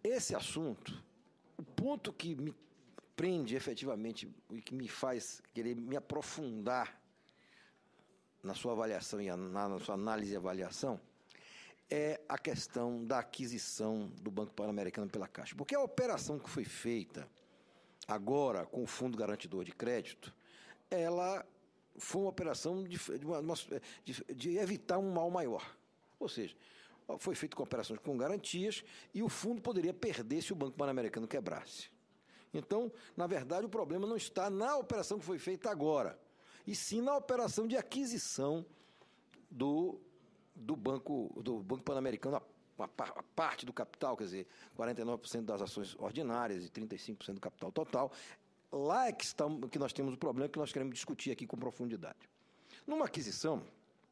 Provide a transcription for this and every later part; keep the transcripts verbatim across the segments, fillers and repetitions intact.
esse assunto, o ponto que me prende efetivamente e que me faz querer me aprofundar na sua avaliação e na, na sua análise e avaliação é a questão da aquisição do Banco Pan-Americano pela Caixa. Porque a operação que foi feita agora com o Fundo Garantidor de Crédito, ela foi uma operação de, de, uma, de, de evitar um mal maior. Ou seja, foi feito com operações com garantias e o fundo poderia perder se o Banco Pan-Americano quebrasse. Então, na verdade, o problema não está na operação que foi feita agora, e sim na operação de aquisição do, do Banco, do Banco Pan-Americano, a, a parte do capital, quer dizer, quarenta e nove por cento das ações ordinárias e trinta e cinco por cento do capital total. Lá é que, está, que nós temos o problema que nós queremos discutir aqui com profundidade. Numa aquisição,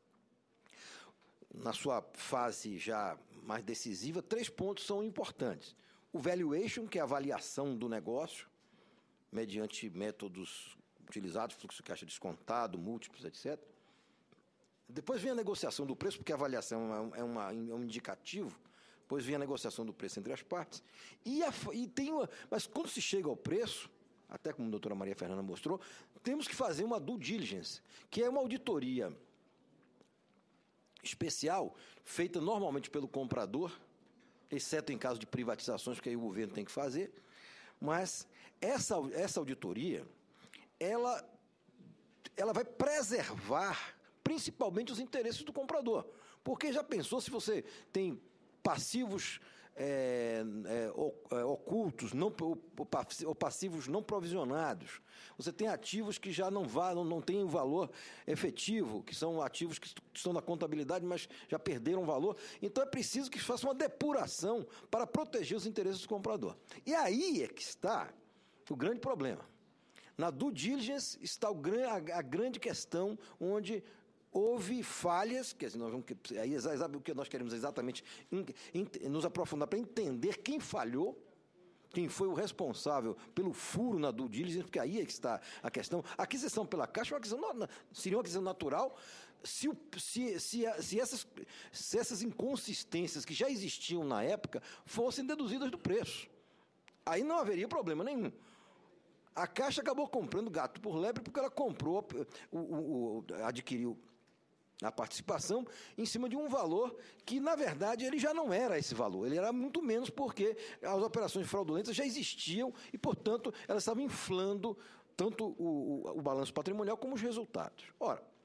na sua fase já mais decisiva, três pontos são importantes. O valuation, que é a avaliação do negócio, mediante métodos utilizados, fluxo de caixa descontado, múltiplos, etcétera. Depois vem a negociação do preço, porque a avaliação é, uma, é um indicativo. Depois vem a negociação do preço entre as partes. E, a, e tem uma, mas quando se chega ao preço, até como a doutora Maria Fernanda mostrou, temos que fazer uma due diligence, que é uma auditoria especial, feita normalmente pelo comprador, exceto em caso de privatizações, que aí o governo tem que fazer, mas essa, essa auditoria, ela, ela vai preservar principalmente os interesses do comprador, porque já pensou se você tem passivos é, é, ocultos, não, ou passivos não provisionados, você tem ativos que já não, vá, não, não têm valor efetivo, que são ativos que estão na contabilidade, mas já perderam valor. Então é preciso que faça uma depuração para proteger os interesses do comprador. E aí é que está o grande problema. Na due diligence está o, a, a grande questão onde houve falhas, quer dizer, nós vamos, aí sabe o que nós queremos exatamente in, in, nos aprofundar para entender quem falhou, quem foi o responsável pelo furo na due diligence, porque aí é que está a questão. A aquisição pela Caixa é uma aquisição, seria uma aquisição natural se, o, se, se, se, essas, se essas inconsistências que já existiam na época fossem deduzidas do preço. Aí não haveria problema nenhum. A Caixa acabou comprando gato por lebre porque ela comprou, o, o, o, adquiriu a participação em cima de um valor que, na verdade, ele já não era esse valor. Ele era muito menos porque as operações fraudulentas já existiam e, portanto, elas estavam inflando tanto o, o, o balanço patrimonial como os resultados. Ora,